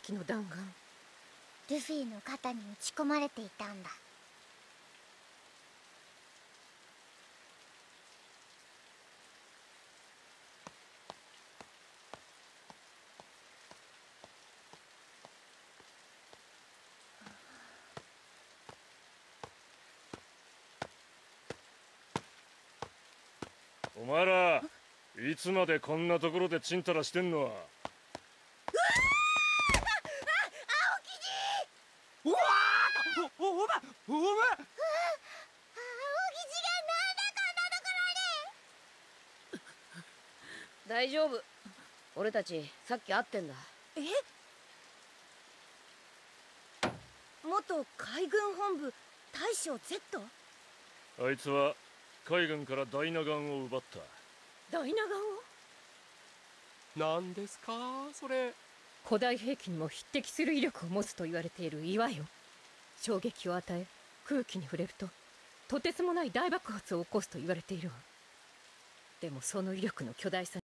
機の弾丸。 ルフィの肩に撃ち込まれていたんだ。 お前らいつまでこんなところでちんたらしてんのは。 うわーお前青生地がなんだこんなところに。 大丈夫、俺たちさっき会ってんだ。 え？元海軍本部大将 Z？ あいつは海軍からダイナガンを奪った。 ダイナガンを？ 何ですかそれ。 古代兵器にも匹敵する威力を持つと言われている岩よ。衝撃を与え空気に触れるととてつもない大爆発を起こすと言われているわ。でもその威力の巨大さ